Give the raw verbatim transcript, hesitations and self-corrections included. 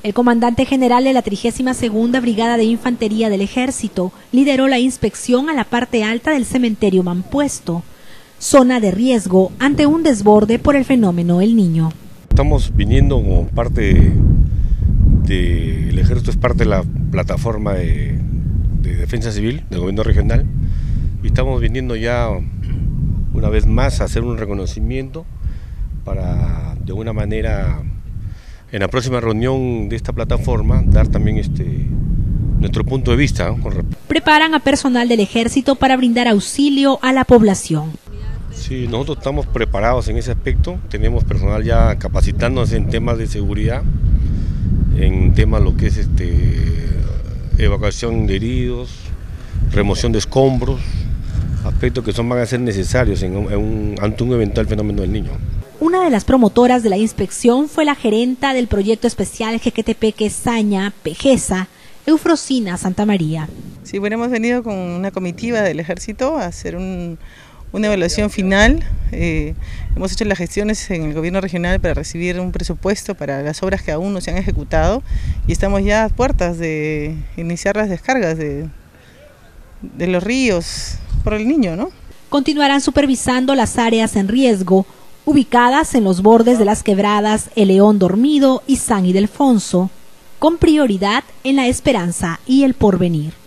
El comandante general de la trigésima segunda Brigada de Infantería del Ejército lideró la inspección a la parte alta del cementerio Mampuesto, zona de riesgo ante un desborde por el fenómeno El Niño. Estamos viniendo como parte del Ejército, es parte de la plataforma de, de defensa civil del gobierno regional, y estamos viniendo ya una vez más a hacer un reconocimiento para de alguna manera en la próxima reunión de esta plataforma dar también este nuestro punto de vista, ¿no? Preparan a personal del Ejército para brindar auxilio a la población. Sí, nosotros estamos preparados en ese aspecto, tenemos personal ya capacitándose en temas de seguridad, en temas lo que es este evacuación de heridos, remoción de escombros, aspectos que son van a ser necesarios en un, en un, ante un eventual fenómeno del Niño. Una de las promotoras de la inspección fue la gerenta del proyecto especial Jequetepeque Saña, Pejesa, Eufrosina Santa María. Sí, bueno, hemos venido con una comitiva del Ejército a hacer un, una evaluación final. Eh, hemos hecho las gestiones en el gobierno regional para recibir un presupuesto para las obras que aún no se han ejecutado y estamos ya a puertas de iniciar las descargas de, de los ríos por El Niño, ¿no? Continuarán supervisando las áreas en riesgo, ubicadas en los bordes de las quebradas El León Dormido y San Ildefonso, con prioridad en La Esperanza y El Porvenir.